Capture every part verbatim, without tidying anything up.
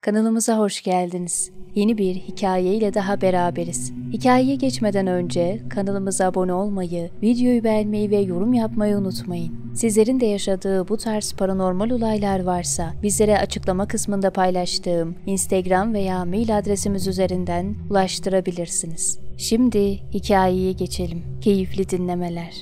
Kanalımıza hoş geldiniz. Yeni bir hikaye ile daha beraberiz. Hikayeye geçmeden önce kanalımıza abone olmayı, videoyu beğenmeyi ve yorum yapmayı unutmayın. Sizlerin de yaşadığı bu tarz paranormal olaylar varsa bizlere açıklama kısmında paylaştığım Instagram veya mail adresimiz üzerinden ulaştırabilirsiniz. Şimdi hikayeye geçelim. Keyifli dinlemeler.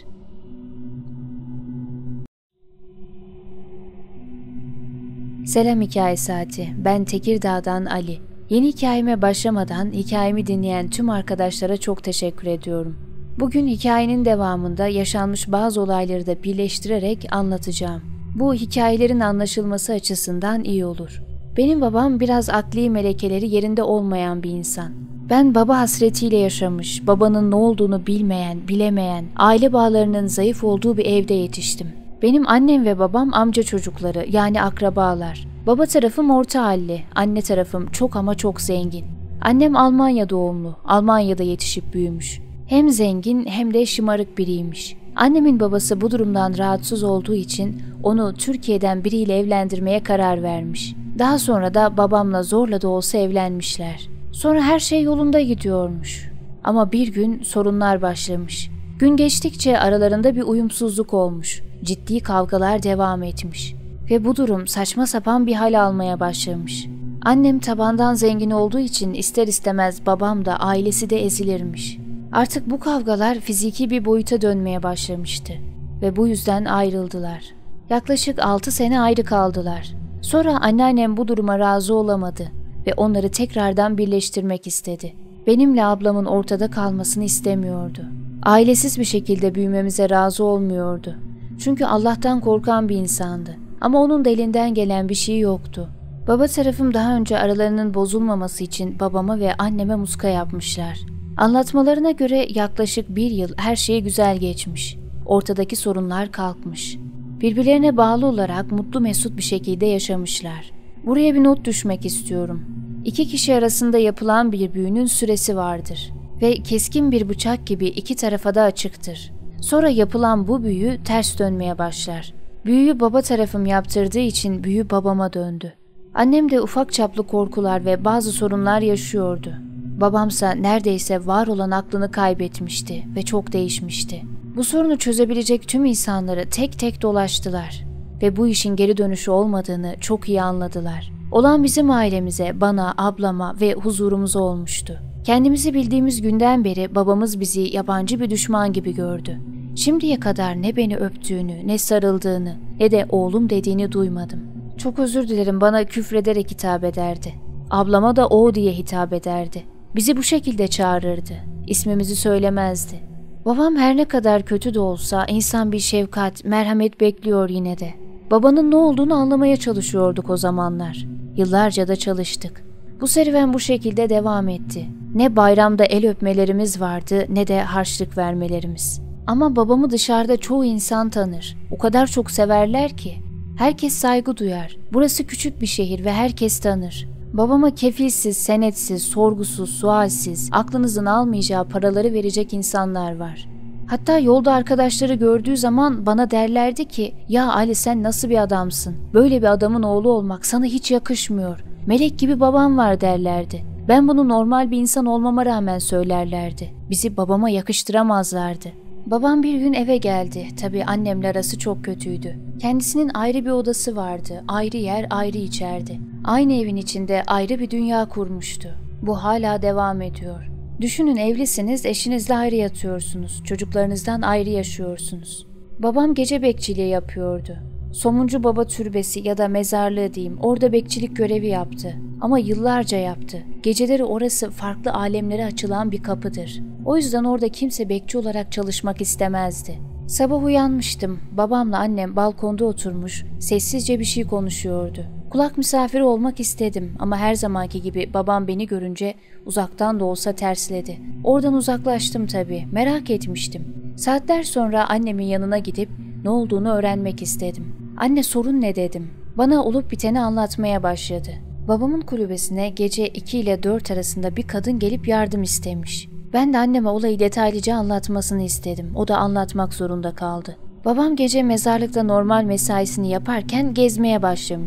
Selam Hikaye Saati. Ben Tekirdağ'dan Ali. Yeni hikayeme başlamadan hikayemi dinleyen tüm arkadaşlara çok teşekkür ediyorum. Bugün hikayenin devamında yaşanmış bazı olayları da birleştirerek anlatacağım. Bu hikayelerin anlaşılması açısından iyi olur. Benim babam biraz akli melekeleri yerinde olmayan bir insan. Ben baba hasretiyle yaşamış, babanın ne olduğunu bilmeyen, bilemeyen, aile bağlarının zayıf olduğu bir evde yetiştim. Benim annem ve babam amca çocukları, yani akrabalar. Baba tarafım orta halli, anne tarafım çok ama çok zengin. Annem Almanya doğumlu, Almanya'da yetişip büyümüş. Hem zengin hem de şımarık biriymiş. Annemin babası bu durumdan rahatsız olduğu için onu Türkiye'den biriyle evlendirmeye karar vermiş. Daha sonra da babamla zorla da olsa evlenmişler. Sonra her şey yolunda gidiyormuş. Ama bir gün sorunlar başlamış. Gün geçtikçe aralarında bir uyumsuzluk olmuş. Ciddi kavgalar devam etmiş. Ve bu durum saçma sapan bir hal almaya başlamış. Annem tabandan zengin olduğu için ister istemez babam da ailesi de ezilirmiş. Artık bu kavgalar fiziki bir boyuta dönmeye başlamıştı. Ve bu yüzden ayrıldılar. Yaklaşık altı sene ayrı kaldılar. Sonra anneannem bu duruma razı olamadı ve onları tekrardan birleştirmek istedi. Benimle ablamın ortada kalmasını istemiyordu. Ailesiz bir şekilde büyümemize razı olmuyordu. Çünkü Allah'tan korkan bir insandı. Ama onun da elinden gelen bir şey yoktu. Baba tarafım daha önce aralarının bozulmaması için babama ve anneme muska yapmışlar. Anlatmalarına göre yaklaşık bir yıl her şey güzel geçmiş. Ortadaki sorunlar kalkmış. Birbirlerine bağlı olarak mutlu mesut bir şekilde yaşamışlar. Buraya bir not düşmek istiyorum. İki kişi arasında yapılan bir büyünün süresi vardır. Ve keskin bir bıçak gibi iki tarafa da açıktır. Sonra yapılan bu büyü ters dönmeye başlar. Büyüyü baba tarafım yaptırdığı için büyü babama döndü. Annem de ufak çaplı korkular ve bazı sorunlar yaşıyordu. Babamsa neredeyse var olan aklını kaybetmişti ve çok değişmişti. Bu sorunu çözebilecek tüm insanları tek tek dolaştılar. Ve bu işin geri dönüşü olmadığını çok iyi anladılar. Olan bizim ailemize, bana, ablama ve huzurumuza olmuştu. Kendimizi bildiğimiz günden beri babamız bizi yabancı bir düşman gibi gördü. Şimdiye kadar ne beni öptüğünü, ne sarıldığını, ne de oğlum dediğini duymadım. Çok özür dilerim, bana küfrederek hitap ederdi. Ablama da o diye hitap ederdi. Bizi bu şekilde çağırırdı. İsmimizi söylemezdi. Babam her ne kadar kötü de olsa insan bir şefkat, merhamet bekliyor yine de. Babanın ne olduğunu anlamaya çalışıyorduk o zamanlar. Yıllarca da çalıştık. Bu serüven bu şekilde devam etti. Ne bayramda el öpmelerimiz vardı ne de harçlık vermelerimiz. Ama babamı dışarıda çoğu insan tanır. O kadar çok severler ki. Herkes saygı duyar. Burası küçük bir şehir ve herkes tanır. Babama kefilsiz, senetsiz, sorgusuz, sualsiz, aklınızın almayacağı paraları verecek insanlar var. Hatta yolda arkadaşları gördüğü zaman bana derlerdi ki, "Ya Ali, sen nasıl bir adamsın? Böyle bir adamın oğlu olmak sana hiç yakışmıyor. Melek gibi babam var," derlerdi. Ben bunu normal bir insan olmama rağmen söylerlerdi. Bizi babama yakıştıramazlardı. Babam bir gün eve geldi. Tabii annemle arası çok kötüydü. Kendisinin ayrı bir odası vardı. Ayrı yer, ayrı içerdi. Aynı evin içinde ayrı bir dünya kurmuştu. Bu hala devam ediyor. Düşünün, evlisiniz, eşinizle ayrı yatıyorsunuz. Çocuklarınızdan ayrı yaşıyorsunuz. Babam gece bekçiliği yapıyordu. Somuncu Baba Türbesi ya da mezarlığı diyeyim, orada bekçilik görevi yaptı. Ama yıllarca yaptı. Geceleri orası farklı alemlere açılan bir kapıdır. O yüzden orada kimse bekçi olarak çalışmak istemezdi. Sabah uyanmıştım. Babamla annem balkonda oturmuş, sessizce bir şey konuşuyordu. Kulak misafiri olmak istedim ama her zamanki gibi babam beni görünce uzaktan da olsa tersledi. Oradan uzaklaştım tabii, merak etmiştim. Saatler sonra annemin yanına gidip ne olduğunu öğrenmek istedim. "Anne, sorun ne?" dedim. Bana olup biteni anlatmaya başladı. Babamın kulübesine gece iki ile dört arasında bir kadın gelip yardım istemiş. Ben de anneme olayı detaylıca anlatmasını istedim. O da anlatmak zorunda kaldı. Babam gece mezarlıkta normal mesaisini yaparken gezmeye başlamış.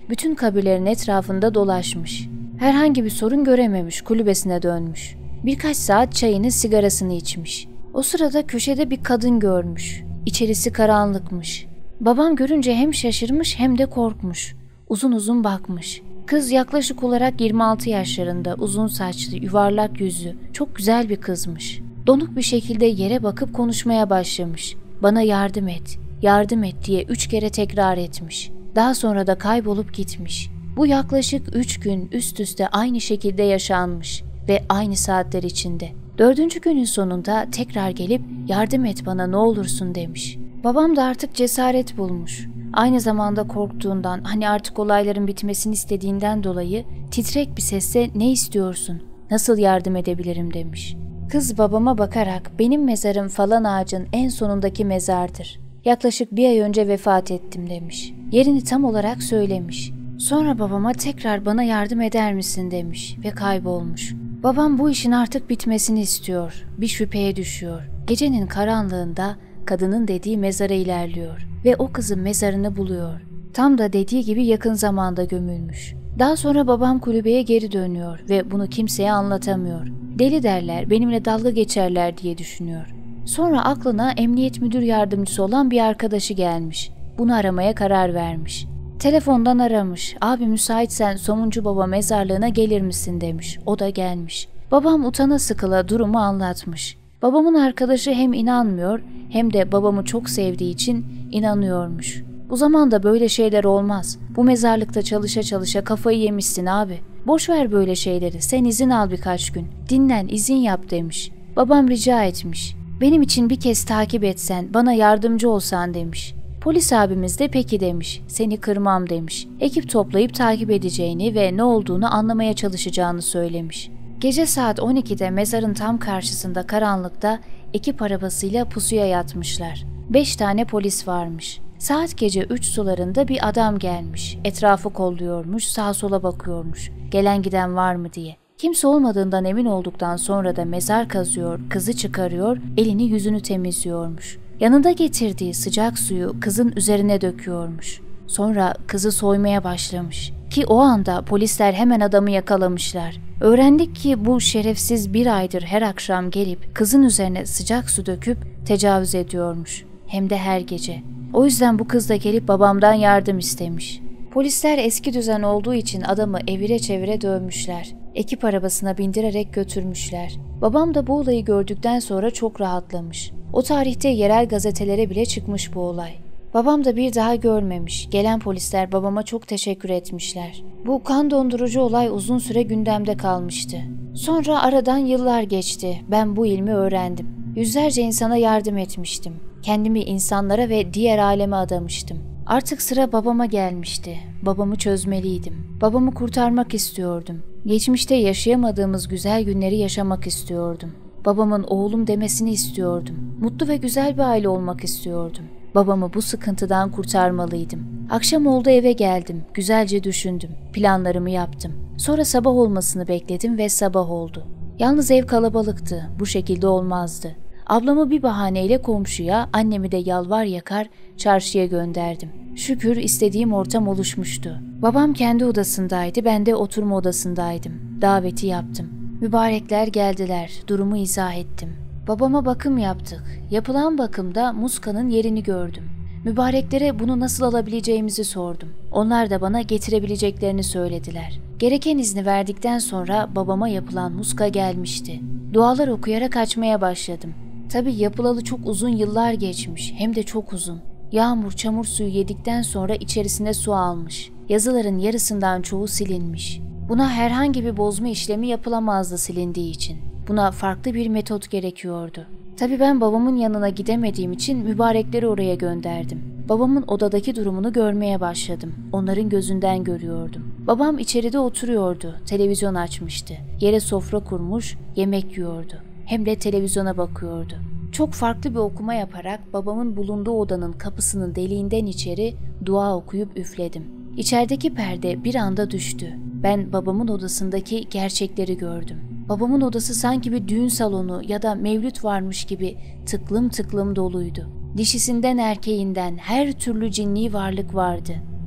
Bütün kabirlerin etrafında dolaşmış. Herhangi bir sorun görememiş, kulübesine dönmüş. Birkaç saat çayını, sigarasını içmiş. O sırada köşede bir kadın görmüş. İçerisi karanlıkmış. Babam görünce hem şaşırmış hem de korkmuş. Uzun uzun bakmış. Kız yaklaşık olarak yirmi altı yaşlarında, uzun saçlı, yuvarlak yüzlü, çok güzel bir kızmış. Donuk bir şekilde yere bakıp konuşmaya başlamış. Bana yardım et, yardım et diye üç kere tekrar etmiş. Daha sonra da kaybolup gitmiş. Bu yaklaşık üç gün üst üste aynı şekilde yaşanmış ve aynı saatler içinde. Dördüncü günün sonunda tekrar gelip yardım et bana ne olursun demiş. Babam da artık cesaret bulmuş. Aynı zamanda korktuğundan, hani artık olayların bitmesini istediğinden dolayı titrek bir sesle ne istiyorsun, nasıl yardım edebilirim demiş. Kız babama bakarak benim mezarım falan ağacın en sonundaki mezardır. Yaklaşık bir ay önce vefat ettim demiş. Yerini tam olarak söylemiş. Sonra babama tekrar bana yardım eder misin demiş ve kaybolmuş. Babam bu işin artık bitmesini istiyor. Bir şüpheye düşüyor. Gecenin karanlığında kadının dediği mezara ilerliyor ve o kızın mezarını buluyor. Tam da dediği gibi yakın zamanda gömülmüş. Daha sonra babam kulübeye geri dönüyor ve bunu kimseye anlatamıyor. Deli derler, benimle dalga geçerler diye düşünüyor. Sonra aklına emniyet müdür yardımcısı olan bir arkadaşı gelmiş. Bunu aramaya karar vermiş. Telefondan aramış. Abi müsaitsen Somuncu Baba mezarlığına gelir misin demiş. O da gelmiş. Babam utana sıkıla durumu anlatmış. Babamın arkadaşı hem inanmıyor hem de babamı çok sevdiği için inanıyormuş. Bu zamanda böyle şeyler olmaz. Bu mezarlıkta çalışa çalışa kafayı yemişsin abi. Boş ver böyle şeyleri. Sen izin al birkaç gün. Dinlen, izin yap demiş. Babam rica etmiş. Benim için bir kez takip etsen, bana yardımcı olsan demiş. Polis abimiz de peki demiş. Seni kırmam demiş. Ekip toplayıp takip edeceğini ve ne olduğunu anlamaya çalışacağını söylemiş. Gece saat on ikide mezarın tam karşısında karanlıkta ekip arabasıyla pusuya yatmışlar. Beş tane polis varmış. Saat gece üç sularında bir adam gelmiş. Etrafı kolluyormuş, sağa sola bakıyormuş. Gelen giden var mı diye. Kimse olmadığından emin olduktan sonra da mezar kazıyor, kızı çıkarıyor, elini yüzünü temizliyormuş. Yanında getirdiği sıcak suyu kızın üzerine döküyormuş. Sonra kızı soymaya başlamış. Ki o anda polisler hemen adamı yakalamışlar. Öğrendik ki bu şerefsiz bir aydır her akşam gelip kızın üzerine sıcak su döküp tecavüz ediyormuş. Hem de her gece. O yüzden bu kız da gelip babamdan yardım istemiş. Polisler eski düzen olduğu için adamı evire çevire dövmüşler. Ekip arabasına bindirerek götürmüşler. Babam da bu olayı gördükten sonra çok rahatlamış. O tarihte yerel gazetelere bile çıkmış bu olay. Babam da bir daha görmemiş. Gelen polisler babama çok teşekkür etmişler. Bu kan dondurucu olay uzun süre gündemde kalmıştı. Sonra aradan yıllar geçti. Ben bu ilmi öğrendim. Yüzlerce insana yardım etmiştim. Kendimi insanlara ve diğer aleme adamıştım. Artık sıra babama gelmişti. Babamı çözmeliydim. Babamı kurtarmak istiyordum. Geçmişte yaşayamadığımız güzel günleri yaşamak istiyordum. Babamın oğlum demesini istiyordum. Mutlu ve güzel bir aile olmak istiyordum. Babamı bu sıkıntıdan kurtarmalıydım. Akşam oldu, eve geldim. Güzelce düşündüm. Planlarımı yaptım. Sonra sabah olmasını bekledim ve sabah oldu. Yalnız ev kalabalıktı. Bu şekilde olmazdı. Ablamı bir bahaneyle komşuya, annemi de yalvar yakar çarşıya gönderdim. Şükür istediğim ortam oluşmuştu. Babam kendi odasındaydı, ben de oturma odasındaydım. Daveti yaptım. Mübarekler geldiler, durumu izah ettim. Babama bakım yaptık. Yapılan bakımda muskanın yerini gördüm. Mübareklere bunu nasıl alabileceğimizi sordum. Onlar da bana getirebileceklerini söylediler. Gereken izni verdikten sonra babama yapılan muska gelmişti. Dualar okuyarak açmaya başladım. Tabii yapılalı çok uzun yıllar geçmiş, hem de çok uzun. Yağmur, çamur suyu yedikten sonra içerisine su almış. Yazıların yarısından çoğu silinmiş. Buna herhangi bir bozma işlemi yapılamazdı silindiği için. Buna farklı bir metot gerekiyordu. Tabii ben babamın yanına gidemediğim için mübarekleri oraya gönderdim. Babamın odadaki durumunu görmeye başladım. Onların gözünden görüyordum. Babam içeride oturuyordu. Televizyon açmıştı. Yere sofra kurmuş, yemek yiyordu. Hem de televizyona bakıyordu. Çok farklı bir okuma yaparak babamın bulunduğu odanın kapısının deliğinden içeri dua okuyup üfledim. İçerideki perde bir anda düştü. Ben babamın odasındaki gerçekleri gördüm. Babamın odası sanki bir düğün salonu ya da mevlüt varmış gibi tıklım tıklım doluydu. Dişisinden erkeğinden her türlü cinni varlık vardı.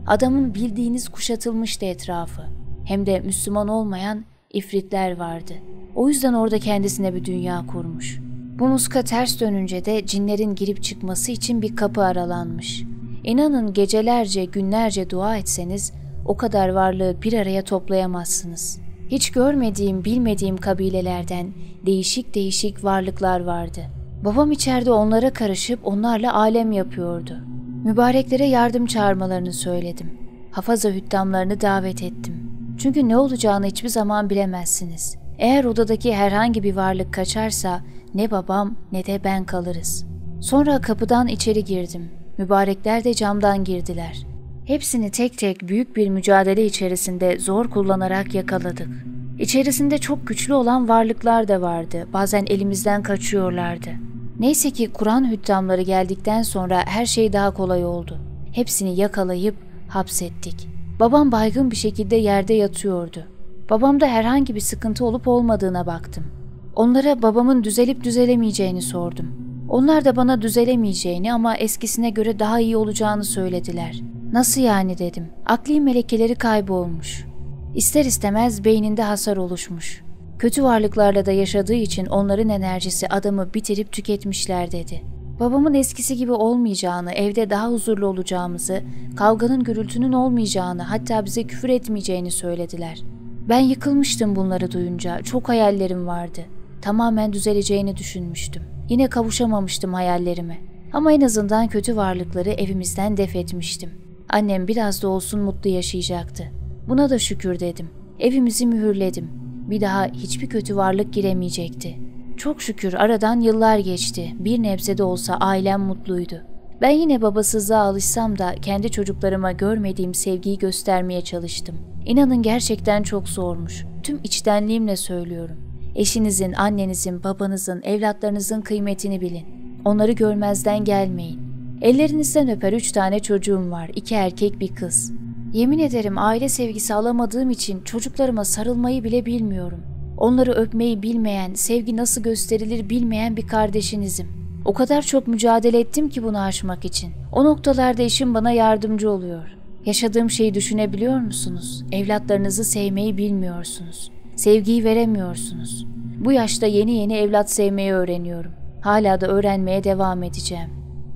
Adamın bildiğiniz kuşatılmıştı etrafı. Hem de Müslüman olmayan ifritler vardı. O yüzden orada kendisine bir dünya kurmuş. Bu muska ters dönünce de cinlerin girip çıkması için bir kapı aralanmış. İnanın gecelerce, günlerce dua etseniz o kadar varlığı bir araya toplayamazsınız. Hiç görmediğim, bilmediğim kabilelerden değişik değişik varlıklar vardı. Babam içeride onlara karışıp onlarla alem yapıyordu. Mübareklere yardım çağırmalarını söyledim. Hafaza hüddamlarını davet ettim. Çünkü ne olacağını hiçbir zaman bilemezsiniz. Eğer odadaki herhangi bir varlık kaçarsa ne babam ne de ben kalırız. Sonra kapıdan içeri girdim. Mübarekler de camdan girdiler. Hepsini tek tek büyük bir mücadele içerisinde zor kullanarak yakaladık. İçerisinde çok güçlü olan varlıklar da vardı. Bazen elimizden kaçıyorlardı. Neyse ki Kur'an hüddamları geldikten sonra her şey daha kolay oldu. Hepsini yakalayıp hapsettik. Babam baygın bir şekilde yerde yatıyordu. Babamda herhangi bir sıkıntı olup olmadığına baktım. Onlara babamın düzelip düzelemeyeceğini sordum. Onlar da bana düzelemeyeceğini ama eskisine göre daha iyi olacağını söylediler. Nasıl yani dedim. Akli melekeleri kaybolmuş. İster istemez beyninde hasar oluşmuş. Kötü varlıklarla da yaşadığı için onların enerjisi adamı bitirip tüketmişler dedi. Babamın eskisi gibi olmayacağını, evde daha huzurlu olacağımızı, kavganın gürültünün olmayacağını, hatta bize küfür etmeyeceğini söylediler. Ben yıkılmıştım bunları duyunca. Çok hayallerim vardı. Tamamen düzeleceğini düşünmüştüm. Yine kavuşamamıştım hayallerime. Ama en azından kötü varlıkları evimizden def etmiştim. Annem biraz da olsun mutlu yaşayacaktı. Buna da şükür dedim. Evimizi mühürledim. Bir daha hiçbir kötü varlık giremeyecekti. Çok şükür aradan yıllar geçti. Bir nebze de olsa ailem mutluydu. Ben yine babasızlığa alışsam da kendi çocuklarıma görmediğim sevgiyi göstermeye çalıştım. İnanın gerçekten çok zormuş. Tüm içtenliğimle söylüyorum. Eşinizin, annenizin, babanızın, evlatlarınızın kıymetini bilin. Onları görmezden gelmeyin. Ellerinizden öper üç tane çocuğum var. İki erkek bir kız. Yemin ederim aile sevgisi alamadığım için çocuklarıma sarılmayı bile bilmiyorum. Onları öpmeyi bilmeyen, sevgi nasıl gösterilir bilmeyen bir kardeşinizim. O kadar çok mücadele ettim ki bunu aşmak için. O noktalarda eşim bana yardımcı oluyor. Yaşadığım şeyi düşünebiliyor musunuz? Evlatlarınızı sevmeyi bilmiyorsunuz. Sevgiyi veremiyorsunuz. Bu yaşta yeni yeni evlat sevmeyi öğreniyorum. Hala da öğrenmeye devam edeceğim.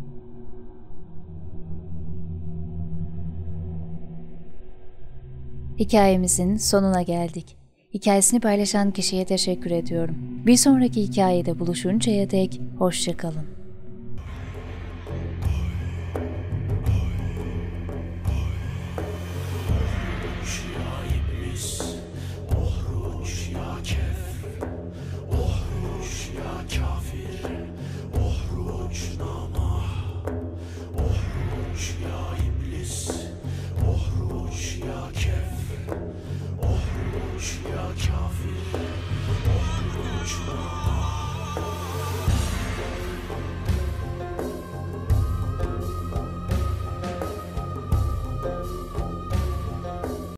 Hikayemizin sonuna geldik. Hikayesini paylaşan kişiye teşekkür ediyorum. Bir sonraki hikayede buluşuncaya dek hoşça kalın.